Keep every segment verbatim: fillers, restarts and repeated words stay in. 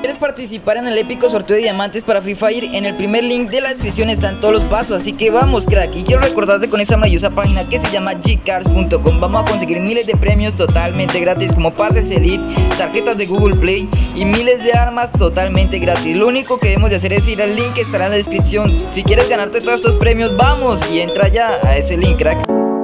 ¿Quieres participar en el épico sorteo de diamantes para Free Fire? En el primer link de la descripción están todos los pasos, así que vamos, crack. Y quiero recordarte con esa maravillosa página que se llama G Cards punto com. Vamos a conseguir miles de premios totalmente gratis, como pases Elite, tarjetas de Google Play y miles de armas totalmente gratis. Lo único que debemos de hacer es ir al link que estará en la descripción. Si quieres ganarte todos estos premios, vamos y entra ya a ese link, crack.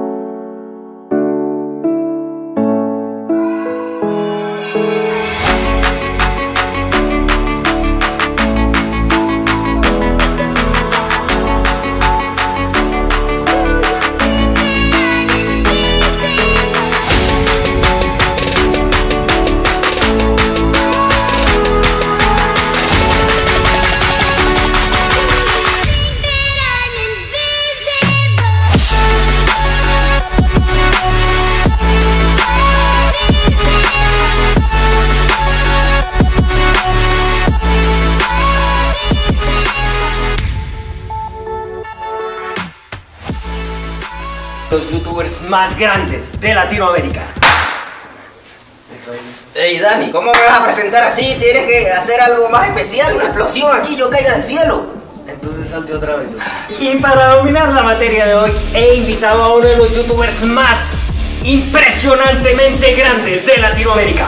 Los youtubers más grandes de Latinoamérica. Ey Dani, ¿cómo me vas a presentar así? Tienes que hacer algo más especial, una explosión aquí, yo caiga del cielo. Entonces salte otra vez. Y para dominar la materia de hoy, he invitado a uno de los youtubers más impresionantemente grandes de Latinoamérica.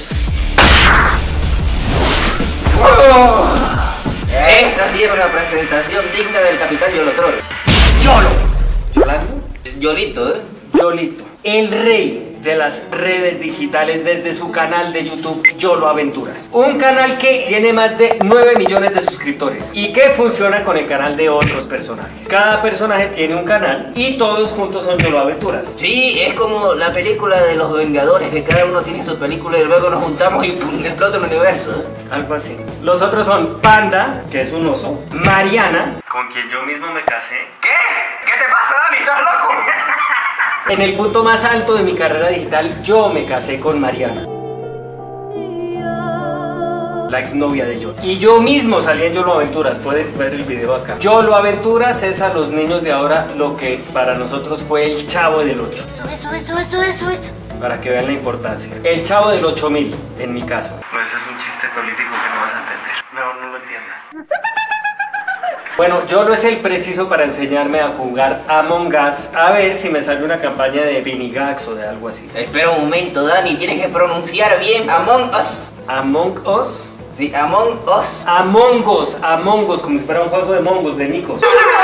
Oh, esa sí es una presentación digna del capitán Yolotrol. Yolo. ¿Yolando? Yolito, ¿eh? Yolito, el rey de las redes digitales desde su canal de YouTube Yolo Aventuras. Un canal que tiene más de nueve millones de suscriptores y que funciona con el canal de otros personajes. Cada personaje tiene un canal y todos juntos son Yolo Aventuras. Sí, es como la película de los Vengadores, que cada uno tiene su película y luego nos juntamos y ¡pum!, explota el universo, ¿eh? Algo así. Los otros son Panda, que es un oso, Mariana, con quien yo mismo me casé. ¿Qué? ¿Qué te pasa, Dani? ¿Estás loco? En el punto más alto de mi carrera digital, yo me casé con Mariana, la exnovia de Yolo. Y yo mismo salí en Yolo Aventuras, pueden ver el video acá. Yolo Aventuras es a los niños de ahora lo que para nosotros fue el Chavo del ocho. Eso, eso, eso, eso, eso, eso. Para que vean la importancia. El Chavo del ocho mil, en mi caso. Pues es un chiste político que no vas a entender. No, no lo entiendas. Bueno, Yolo es el preciso para enseñarme a jugar Among Us. A ver si me sale una campaña de Vinigax o de algo así. Espera un momento, Dani, tienes que pronunciar bien Among Us. ¿Among Us? Sí, Among Us. Among Us, Among Us, como si fuera un juego de mongos, de micos.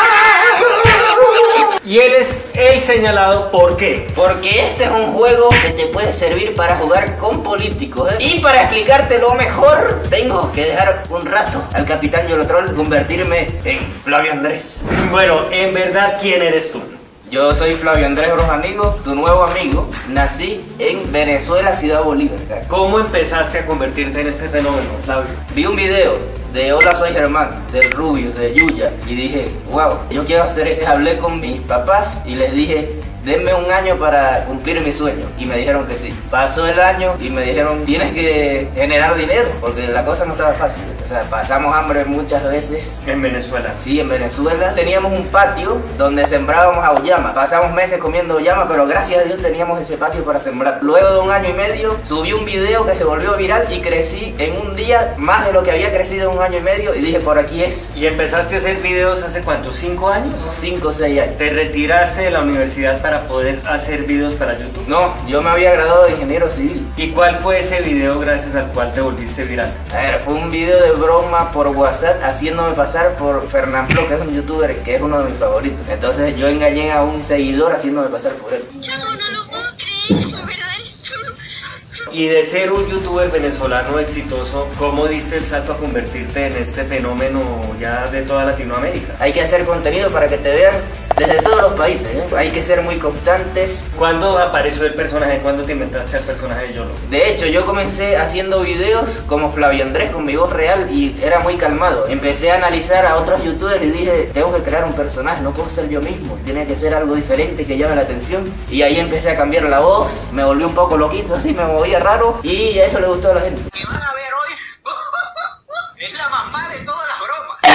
Y él es el señalado, ¿por qué? Porque este es un juego que te puede servir para jugar con políticos, ¿eh? Y para explicarte lo mejor, tengo que dejar un rato al capitán Yolotrol, convertirme en Flavio Andrés. Bueno, en verdad, ¿quién eres tú? Yo soy Flavio Andrés Brojanigo, tu nuevo amigo. Nací en Venezuela, Ciudad Bolívar. ¿Cómo empezaste a convertirte en este fenómeno, Flavio? Vi un video de Hola Soy Germán, del Rubius, de Yuya, y dije, wow, yo quiero hacer esto. Hablé con mis papás y les dije, denme un año para cumplir mi sueño, y me dijeron que sí. Pasó el año y me dijeron, tienes que generar dinero, porque la cosa no estaba fácil. O sea, pasamos hambre muchas veces. En Venezuela. Sí, en Venezuela. Teníamos un patio donde sembrábamos auyama. Pasamos meses comiendo auyama, pero gracias a Dios teníamos ese patio para sembrar. Luego de un año y medio, subí un video que se volvió viral y crecí en un día más de lo que había crecido en un año y medio, y dije, por aquí es. ¿Y empezaste a hacer videos hace cuánto? ¿Cinco años? Cinco o seis años. ¿Te retiraste de la universidad para poder hacer videos para YouTube? No, yo me había graduado de ingeniero civil. ¿Y cuál fue ese video gracias al cual te volviste viral? A ver, fue un video de broma por WhatsApp haciéndome pasar por Fernanfloo, que es un youtuber que es uno de mis favoritos. Entonces yo engañé a un seguidor haciéndome pasar por él. Chavo, no lo puedo creer, ¿verdad? Y de ser un youtuber venezolano exitoso, ¿cómo diste el salto a convertirte en este fenómeno ya de toda Latinoamérica? Hay que hacer contenido para que te vean desde todos los países, ¿eh? Hay que ser muy constantes. ¿Cuándo apareció el personaje? ¿Cuándo te inventaste al personaje de Yolo? De hecho, yo comencé haciendo videos como Flavio Andrés con mi voz real y era muy calmado. Empecé a analizar a otros youtubers y dije, tengo que crear un personaje, no puedo ser yo mismo, tiene que ser algo diferente que llame la atención. Y ahí empecé a cambiar la voz, me volví un poco loquito, así me movía raro, y eso le gustó a la gente. Me van a ver hoy, es la mamá de todas las bromas.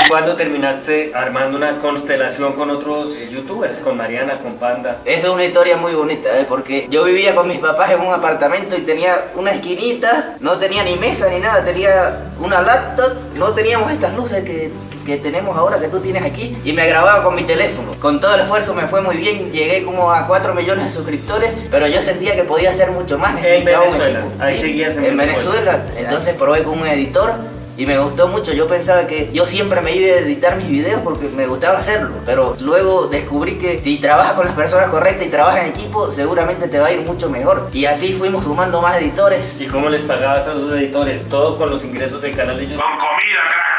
cuándo terminaste armando una constelación con otros eh, youtubers? Con Mariana, con Panda. Esa es una historia muy bonita, ¿eh? Porque yo vivía con mis papás en un apartamento y tenía una esquinita, no tenía ni mesa ni nada, tenía una laptop, no teníamos estas luces que, que tenemos ahora, que tú tienes aquí, y me grababa con mi teléfono. Con todo el esfuerzo me fue muy bien, llegué como a cuatro millones de suscriptores, pero yo sentía que podía hacer mucho más. En Venezuela, ahí sí, seguías en, en Venezuela. Venezuela. Entonces probé con un editor y me gustó mucho. Yo pensaba que yo siempre me iba a editar mis videos porque me gustaba hacerlo, pero luego descubrí que si trabajas con las personas correctas y trabajas en equipo, seguramente te va a ir mucho mejor. Y así fuimos sumando más editores. ¿Y cómo les pagabas a esos editores? Todo con los ingresos del canal de YouTube. Con comida, crack.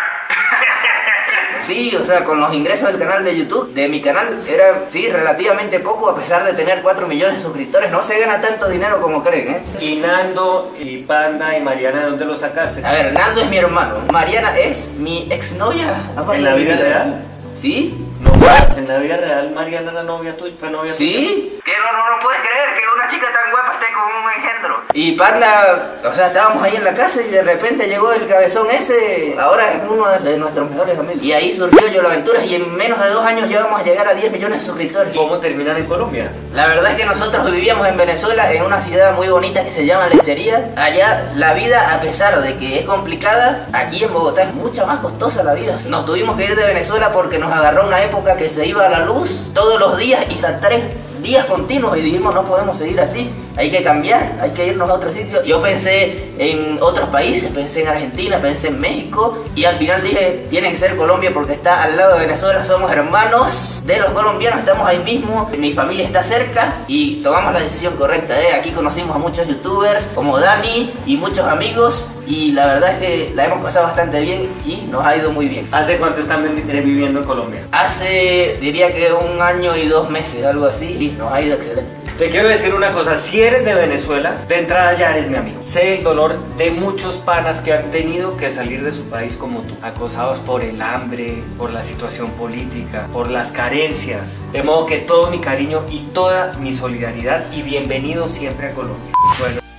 Sí, o sea, con los ingresos del canal de YouTube, de mi canal, era, sí, relativamente poco, a pesar de tener cuatro millones de suscriptores. No se gana tanto dinero como creen, ¿eh? Y Nando, y Panda, y Mariana, ¿de dónde los sacaste? A ver, Nando es mi hermano. Mariana es mi exnovia. ¿En la vida real? ¿Sí? No, pues, en la vida real Mariana era novia tuya, fue novia tuya. ¿Sí? Que no, no, no puedes creer que una chica tan guapa esté con un engendro. Y Panda, o sea, estábamos ahí en la casa y de repente llegó el cabezón ese, ahora es uno de nuestros mejores amigos. Y ahí surgió Yo La Aventuras y en menos de dos años ya vamos a llegar a diez millones de suscriptores. ¿Cómo terminan en Colombia? La verdad es que nosotros vivíamos en Venezuela, en una ciudad muy bonita que se llama Lechería. Allá la vida, a pesar de que es complicada, aquí en Bogotá es mucho más costosa la vida. Nos tuvimos que ir de Venezuela porque nos agarró una época que se iba a la luz todos los días y hasta tres días continuos y dijimos no podemos seguir así, hay que cambiar, hay que irnos a otro sitio. Yo pensé en otros países, pensé en Argentina, pensé en México y al final dije tiene que ser Colombia porque está al lado de Venezuela, somos hermanos de los colombianos, estamos ahí mismo, mi familia está cerca y tomamos la decisión correcta, ¿eh? Aquí conocimos a muchos youtubers como Dani y muchos amigos y la verdad es que la hemos pasado bastante bien y nos ha ido muy bien. ¿Hace cuánto están viviendo en Colombia? Hace, diría que un año y dos meses, algo así, y nos ha ido excelente. Te quiero decir una cosa, si eres de Venezuela, de entrada ya eres mi amigo. Sé el dolor de muchos panas que han tenido que salir de su país como tú, acosados por el hambre, por la situación política, por las carencias. De modo que todo mi cariño y toda mi solidaridad y bienvenido siempre a Colombia. Bueno.